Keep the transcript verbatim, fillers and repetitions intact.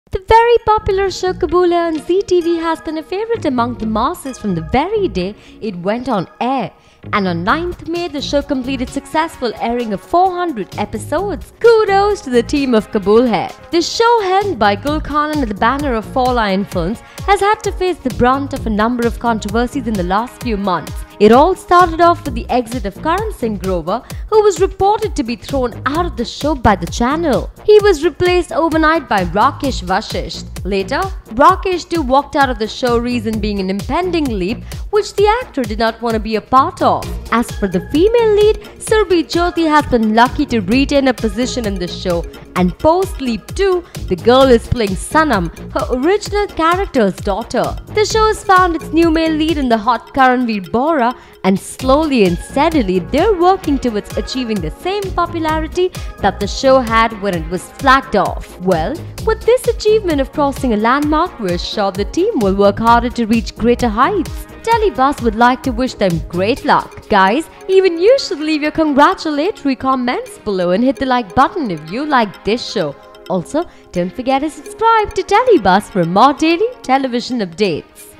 The very popular show Kabul Hai on Zee T V has been a favorite among the masses from the very day it went on air. And on ninth May, the show completed successful airing of four hundred episodes. Kudos to the team of Kabul Hai. The show, helmed by Gul Khan under the banner of Four Lion Films, has had to face the brunt of a number of controversies in the last few months. It all started off with the exit of Karan Singh Grover, who was reported to be thrown out of the show by the channel. He was replaced overnight by Rakesh Vashisht. Later, Rakesh too walked out of the show, reason being an impending leap which the actor did not want to be a part of. As for the female lead, Surbhi Jyoti has been lucky to retain a position in the show, and post-leap too, the girl is playing Sanam, her original character's daughter. The show has found its new male lead in the hot Karanveer Bora, and slowly and steadily they're working towards achieving the same popularity that the show had when it was flagged off. Well, with this achievement of crossing a landmark, we're sure the team will work harder to reach greater heights. Telebuzz would like to wish them great luck. Guys, even you should leave your congratulatory comments below and hit the like button if you like this show. Also, don't forget to subscribe to Telebuzz for more daily television updates.